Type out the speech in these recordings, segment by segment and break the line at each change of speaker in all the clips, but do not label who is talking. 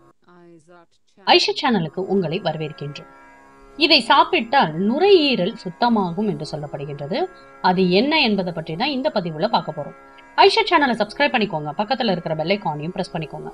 ஐஷுட் சேனலுக்கு உங்களை வரவேற்கின்றோம். இதை சாப்பிட்டால் நுரையீரல் சுத்தமாகும் என்று சொல்லப்படுகின்றது. அது என்ன என்பதை பற்றி தான் இந்த பதிவுல பார்க்க போறோம். ஐஷுட் சேனலை சப்ஸ்கிரைப் பண்ணிக்கோங்க, பக்கத்துல இருக்கிற பெல் ஐகானையும் பிரஸ் பண்ணிக்கோங்க.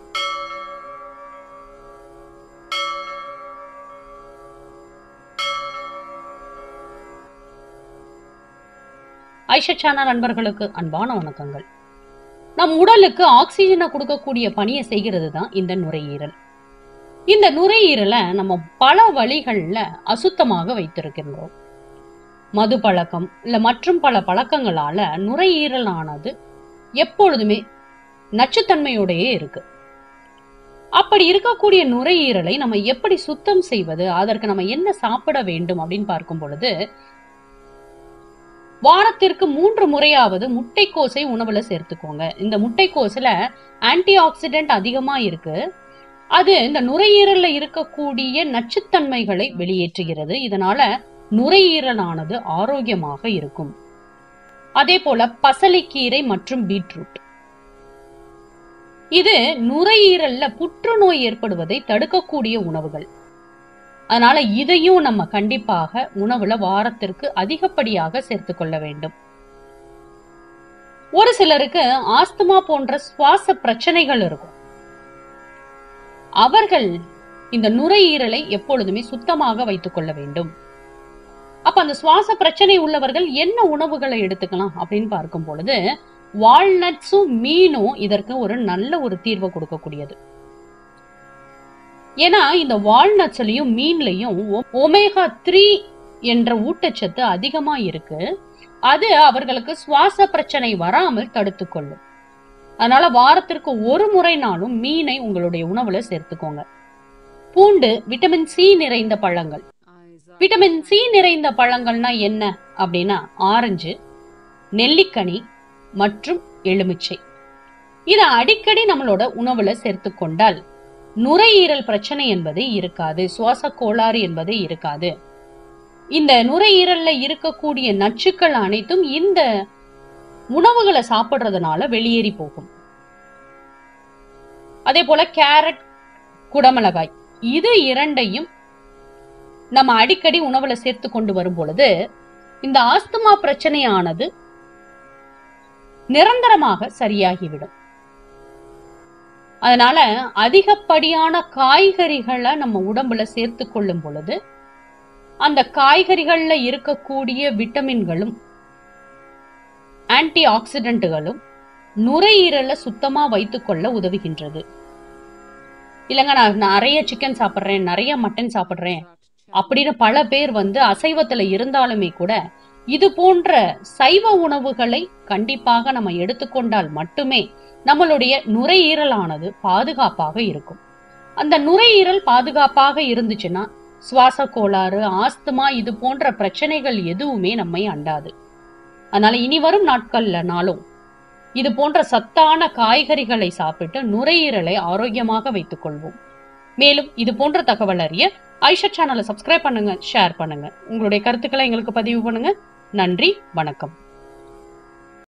ஐஷுட் சேனல் நண்பர்களுக்கு அன்பான வணக்கங்கள். நம் உடலுக்கு ஆக்சிஜனை கொடுக்கக்கூடிய பணியை செய்கிறது தான் இந்த நுரையீரல். இந்த நுரையீரலை நம்ம பல வழிகள்ல அசுத்தமாக வைத்திருக்கின்றோம். மது பழக்கம் இல்ல மற்றும் பல பழக்கங்களால நுரையீரலானது எப்பொழுதுமே நச்சுத்தன்மையோடையே இருக்கு. அப்படி இருக்கக்கூடிய நுரையீரலை நம்ம எப்படி சுத்தம் செய்வது, அதற்கு நம்ம என்ன சாப்பிட வேண்டும் அப்படின்னு பார்க்கும் பொழுது, வாரத்திற்கு 3 முறையாவது முட்டைக்கோசை உணவுல சேர்த்துக்கோங்க. இந்த முட்டைக்கோசுல ஆன்டி ஆக்சிடென்ட் அதிகமா இருக்கு. அது இந்த நுரையீரல்ல இருக்கக்கூடிய நச்சுத்தன்மைகளை வெளியேற்றுகிறது. இதனால நுரையீரலானது ஆரோக்கியமாக இருக்கும். அதே போல பசலைக்கீரை மற்றும் பீட்ரூட், இது நுரையீரல்ல புற்றுநோய் ஏற்படுவதை தடுக்கக்கூடிய உணவுகள். அதனால இதையும் நம்ம கண்டிப்பாக உணவுல வாரத்திற்கு அதிகப்படியாக சேர்த்துக் கொள்ள வேண்டும். ஒரு சிலருக்கு ஆஸ்துமா போன்ற சுவாச பிரச்சனைகள் இருக்கும். அவர்கள் இந்த நுரையீரலை எப்பொழுதுமே சுத்தமாக வைத்துக் கொள்ள வேண்டும். அப்ப அந்த சுவாச பிரச்சனை உள்ளவர்கள் என்ன உணவுகளை எடுத்துக்கலாம் அப்படின்னு பார்க்கும் பொழுது, வால்நட்ஸும் மீனும் இதற்கு ஒரு நல்ல ஒரு தீர்வை கொடுக்கக்கூடியது. ஏன்னா இந்த வால்நட்ஸ்லயும் மீன்லயும் ஒமேகா 3 என்ற ஊட்டச்சத்து அதிகமா இருக்கு. அது அவர்களுக்கு சுவாச பிரச்சனை வராமல் தடுத்து கொள்ளும். அதனால வாரத்திற்கு 1 முறைனாலும் மீனை உங்களுடைய உணவுல சேர்த்துக்கோங்க. பூண்டு விட்டமின் சி நிறைந்த பழங்கள். விட்டமின் சி நிறைந்த பழங்கள்னா என்ன அப்படின்னா ஆரஞ்சு, நெல்லிக்கனி மற்றும் எலுமிச்சை. இதை அடிக்கடி நம்மளோட உணவுல சேர்த்து கொண்டால் நுரையீரல் பிரச்சனை என்பது இருக்காது, சுவாச கோளாறு என்பது இருக்காது. இந்த நுரையீரல்ல இருக்கக்கூடிய நச்சுக்கள் அனைத்தும் இந்த உணவுகளை சாப்பிடுறதுனால வெளியேறி போகும். அதே போல கேரட், குடமிளகாய், இது இரண்டையும் நம்ம அடிக்கடி உணவுல சேர்த்து கொண்டு வரும் பொழுது இந்த ஆஸ்துமா பிரச்சனையானது நிரந்தரமாக சரியாகிவிடும். அதனால அதிகப்படியான காய்கறிகளை நம்ம உடம்புல சேர்த்து கொள்ளும் பொழுது அந்த காய்கறிகள்ல இருக்கக்கூடிய விட்டமின்களும் ஆன்டி ஆக்சிடென்ட்களும் நுரையீரலை சுத்தமா வைத்துக் கொள்ள உதவுகின்றது. இல்லங்க நான் நிறைய சிக்கன் சாப்பிடுறேன், நிறைய மட்டன் சாப்பிடுறேன் அப்படின்னு பல பேர் அசைவத்துல இருந்தாலுமே கூட இது போன்ற சைவ உணவுகளை கண்டிப்பாக நம்ம எடுத்துக்கொண்டால் மட்டுமே நம்மளுடைய நுரையீரலானது பாதுகாப்பாக இருக்கும். அந்த நுரையீரல் பாதுகாப்பாக இருந்துச்சுன்னா சுவாச கோளாறு, ஆஸ்துமா இது போன்ற பிரச்சனைகள் எதுவுமே நம்மை அண்டாது. அதனால இனி வரும் நாட்கள்லனாலும் இது போன்ற சத்தான காய்கறிகளை சாப்பிட்டு நுரையீரலை ஆரோக்கியமாக வைத்துக் கொள்வோம். மேலும் இது போன்ற தகவல் அறிய ஐஷுட் சேனலை சப்ஸ்கிரைப் பண்ணுங்க, ஷேர் பண்ணுங்க, உங்களுடைய கருத்துக்களை எங்களுக்கு பதிவு பண்ணுங்க. நன்றி, வணக்கம்.